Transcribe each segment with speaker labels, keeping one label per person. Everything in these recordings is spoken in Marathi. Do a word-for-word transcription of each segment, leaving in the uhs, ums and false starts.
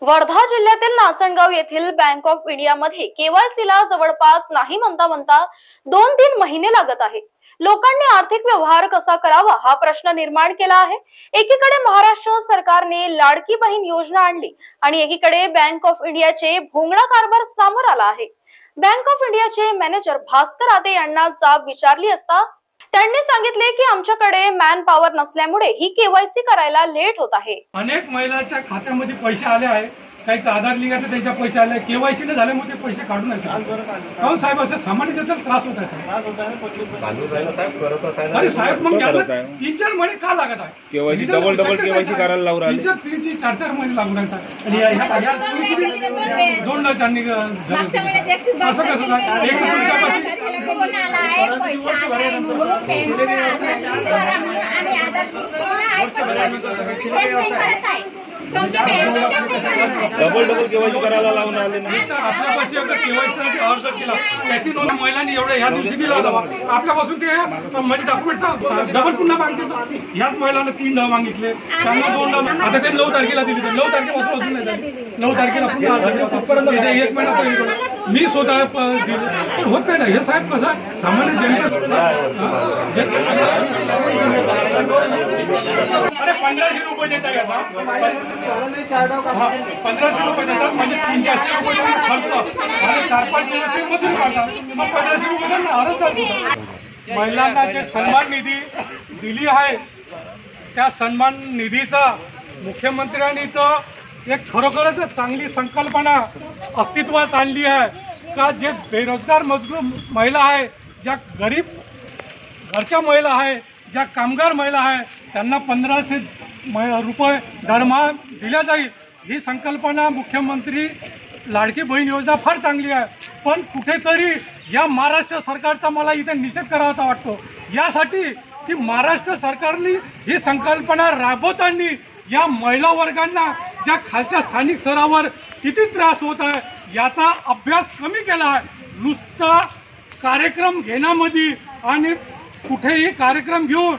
Speaker 1: वर्धा जिल्ह्यातील नाचणगाव येथील बँक ऑफ इंडिया मध्ये केवायसी ला जवळपास नाही म्हणता म्हणता दोन तीन महिने लागत आहे। लोकांनी आर्थिक व्यवहार कसा करावा हा प्रश्न निर्माण केला आहे। एकीकडे महाराष्ट्र सरकारने लाडकी बहीण योजना आणली आणि एकीकडे बँक ऑफ इंडियाचे भोंगळा कारभार समोर आला आहे। बँक ऑफ इंडियाचे मॅनेजर भास्कर आते यांना जाब विचारली असता त्यांनी सांगितले की आमच्याकडे मॅन पॉवर नसल्यामुळे ही केवायसी करायला लेट होत आहे।
Speaker 2: अनेक महिलांच्या खात्यामध्ये पैसे आले आहे, काहीच आधार लिंगाचे त्यांच्या पैसे आले, केवायसी न झाल्यामुळे ते पैसे काढू नये। काहून साहेब असं सामान्य जनतेला त्रास होत आहे साहेब। अरे साहेब मग तीन चार महिने का लागत आहे?
Speaker 3: केवायसी डबल डबल केवायसी करायला लावून राहिले,
Speaker 2: तीन चार तीन चार चार महिने लागून आहे साहेब। आणि दोन लाख त्यांनी असं कसं एक
Speaker 3: डबल डबल केवायसी करायला लावून आले नाही।
Speaker 2: आपल्यापाशी एकदा केवायसी अर्ज केला त्याची नोंद महिलांनी एवढ्या ह्या दिवशी दिला होता। आपल्यापासून ते म्हणजे डॉक्युमेंटचा डबल पुन्हा मागते। ह्याच महिलांना तीन डब मागितले, त्यांना दोन डब आता ते नऊ तारखेला दिली, नऊ तारखेपासून अजून नाही झाली। नऊ तारखेला पुन्हा एक महिना मी स्वतः दिले पण होत नाही ना हे साहेब। कसं सामान्य जनता अरे पंधराशे रुपये देता येतात, पंधराशे रुपये देतात म्हणजे तीनशे रुपये खर्च आणि चार पाच दिवस ते मजूर काढतात, मग पंधराशे रुपये त्यांना अर्जदार होतात। महिलांना जे सन्मान निधी दिली आहे त्या सन्मान निधीचा मुख्यमंत्र्यांनी तर एक खरोखरच चांगली संकल्पना अस्तित्वात आणली आहे का जे बेरोजगार मजूर महिला आहे, ज्या गरीब घरच्या महिला आहे, ज्या कामगार महिला आहे त्यांना पंधराशे रुपये दरमहा दिल्या जाईल। ही संकल्पना मुख्यमंत्री लाडकी बहीण योजना फार चांगली आहे, पण कुठेतरी या महाराष्ट्र सरकारचा मला इथे निषेध करावाचा वाटतो यासाठी की महाराष्ट्र सरकारने ही संकल्पना राबवताना या महिला वर्गांना ज्या खालच्या स्थानिक स्तरावर किती त्रास होत आहे याचा अभ्यास कमी केला आहे। नुसता कार्यक्रम घेण्यामध्ये आणि कुठेही कार्यक्रम घेऊन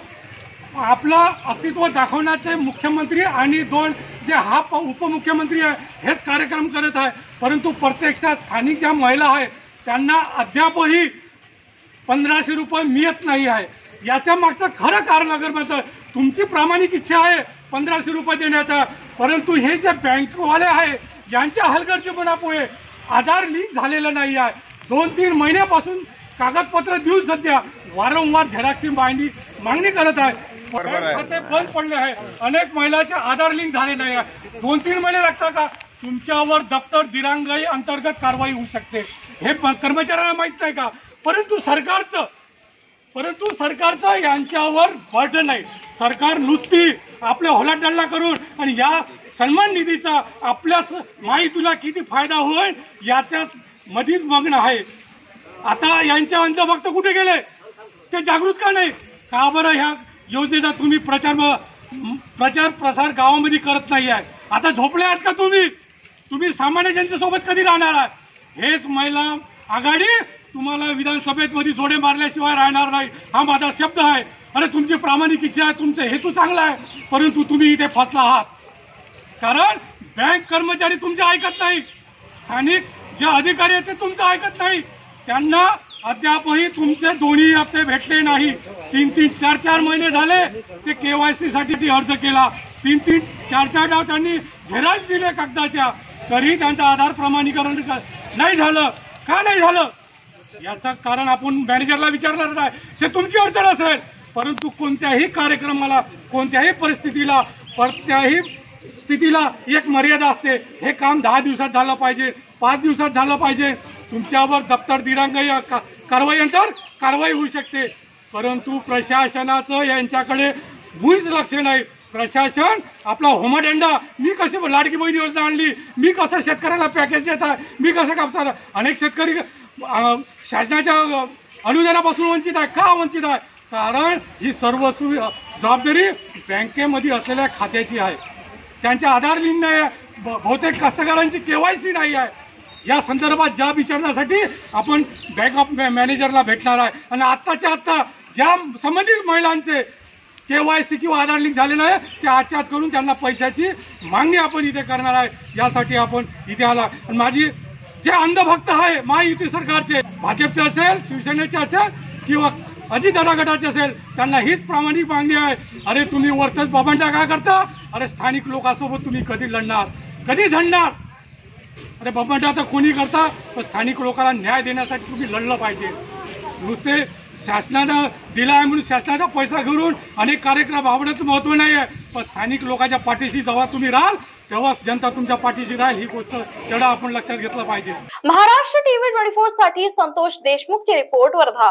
Speaker 2: आपलं अस्तित्व दाखवण्याचे मुख्यमंत्री आणि दोन जे हा उपमुख्यमंत्री आहे हेच कार्यक्रम करत आहे, परंतु प्रत्यक्षात स्थानिक ज्या महिला आहे त्यांना अद्यापही पंधराशे रुपये मिळत नाही आहे। याच्या मागचं खरं कारण अगर मात्र तुमची प्रामाणिक इच्छा आहे पंधराशे रुपये देण्याचा, परंतु हे जे बँकवाले आहे यांच्या हलगर्जीपणामुळे आधार लिंक झालेलं नाही आहे। दोन तीन महिन्यापासून कागदपत्र देऊन सध्या वारंवार झेरॉक्सची मागणी मागणी करत आहे, खाते बंद पडले आहे। अनेक महिलांचे आधार लिंक झाले नाही आहे। दोन तीन महिने लागतात का? तुमच्यावर दप्तर दिरांगाई अंतर्गत कारवाई होऊ शकते हे कर्मचाऱ्यांना माहीत नाही का? परंतु सरकारचं परंतु सरकारचं यांच्यावर बर्डन नाही। सरकार नुसती आपल्या होलाटल्ला करून आणि या सन्मान निधीचा आपल्या माई तुला किती फायदा होईल याच्याच मधीच मग्न आहे। आता यांच्या अंतभक्त कुठे गेले ते जागृत का नाही? का बरं ह्या योजनेचा तुम्ही प्रचार प्रचार प्रसार गावामध्ये करत नाही आहे? आता झोपले आहात का तुम्ही? तुम्ही सामान्य जनतेसोबत कधी राहणार आहे? हेच महिला आघाडी तुम्हाला विधानसभेत मध्ये जोडे मारल्याशिवाय राहणार नाही हा माझा शब्द आहे। आणि तुमची प्रामाणिक इच्छा आहे, तुमचा हेतू चांगला आहे, परंतु तुम्ही इथे फसला आहात कारण बँक कर्मचारी तुमचे ऐकत नाही, स्थानिक जे अधिकारी आहेत ते तुमचं ऐकत नाही। त्यांना अद्यापही तुमचे दोन्ही हप्ते भेटले नाही। तीन तीन चार चार महिने झाले ते केवायसी साठी ती अर्ज केला, तीन तीन चार चार डाव त्यांनी झेरॉक्स दिले कागदाच्या, तरी त्यांचं आधार प्रमाणीकरण नाही झालं। का नाही झालं याचं कारण आपण मॅनेजरला विचारणार आहे, ते तुमची अडचण असेल, परंतु कोणत्याही कार्यक्रमाला कोणत्याही परिस्थितीला कोणत्याही स्थितीला एक मर्यादा असते। हे काम दहा दिवसात झालं पाहिजे, पाच दिवसात झालं पाहिजे। तुमच्यावर दप्तर दिरांगाई कारवाई अंतर कारवाई होऊ शकते, परंतु प्रशासनाचं यांच्याकडे मुळीच लक्ष नाही। प्रशासन आपला होमाडंडा मी कशी लाडकी बहीण योजना आणली, मी कसं शेतकऱ्याला पॅकेज देत आहे, मी कसं कापसा अनेक शेतकरी शासनाच्या अनुदानापासून वंचित आहे। का वंचित आहे? कारण ही सर्व जबाबदारी बँकेमध्ये असलेल्या खात्याची आहे, त्यांच्या आधार लिंक नाही आहे, बहुतेक कास्तकारांची केवायसी नाही आहे। या संदर्भात ज्या विचारण्यासाठी आपण बँक ऑफ मॅनेजरला भेटणार आहे आणि आत्ताच्या आत्ता ज्या संबंधित महिलांचे केवायसी किंवा आधार लिंक झालेलं आहे ते आजच्या आज करून त्यांना पैशाची मागणी आपण इथे करणार आहे. यासाठी आपण इथे आला. आणि माझी जे अंधभक्त आहे महायुती सरकारचे, भाजपचे असेल, शिवसेनेचे असेल किंवा अजितदादा गटाचे असेल, त्यांना हीच प्रामाणिक मागणी आहे. अरे तुम्ही वरतच बाबांना काय करता? अरे स्थानिक लोकांसोबत तुम्ही कधी लढणार, कधी झडणार? अरे बाबांना आता कोणी करता, पण स्थानिक लोकांना न्याय देण्यासाठी तुम्ही लढलं पाहिजे. नुसते शासनानं दिला आहे म्हणून शासनाचा पैसा घेऊन अनेक कार्यक्रम राबवण्याचं महत्त्व नाही आहे, पण स्थानिक लोकांच्या पाठीशी जेव्हा तुम्ही राहाल तेव्हा जनता तुमच्या पाठीशी राहील. ही गोष्ट तेवढा आपण लक्षात घेतलं पाहिजे.
Speaker 1: महाराष्ट्र टीव्ही ट्वेंटी फोर साठी संतोष देशमुखची रिपोर्ट, वर्धा.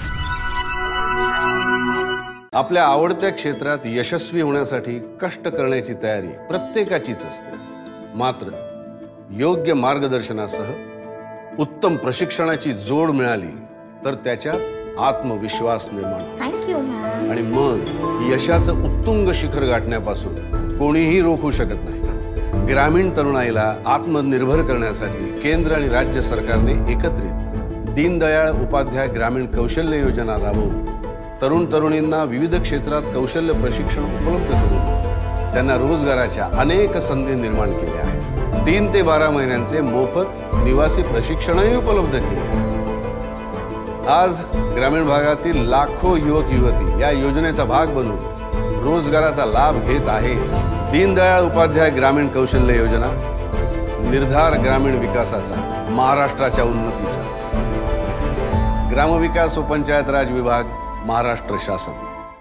Speaker 4: आपल्या आवडत्या क्षेत्रात यशस्वी होण्यासाठी कष्ट करण्याची तयारी प्रत्येकाचीच असते. मात्र योग्य मार्गदर्शनासह उत्तम प्रशिक्षणाची जोड मिळाली तर त्याच्यात आत्मविश्वास निर्माण होतो आणि मग यशाचं उत्तुंग शिखर गाठण्यापासून कोणीही रोखू शकत नाही. ग्रामीण तरुणाईला आत्मनिर्भर करण्यासाठी केंद्र आणि राज्य सरकारने एकत्रित दीनदयाळ उपाध्याय ग्रामीण कौशल्य योजना राबवून तरुण तरुणींना विविध क्षेत्रात कौशल्य प्रशिक्षण उपलब्ध करून त्यांना रोजगाराच्या अनेक संधी निर्माण केल्या आहेत. तीन ते बारा महिन्यांचे मोफत निवासी प्रशिक्षणही उपलब्ध केले आहे. आज ग्रामीण भागातील लाखो युवक युवती या योजनेचा भाग बनून रोजगाराचा लाभ घेत आहे. दीनदयाळ उपाध्याय ग्रामीण कौशल्य योजना, निर्धार ग्रामीण विकासाचा, महाराष्ट्राच्या उन्नतीचा. ग्रामविकास व पंचायत राज विभाग, महाराष्ट्र शासन.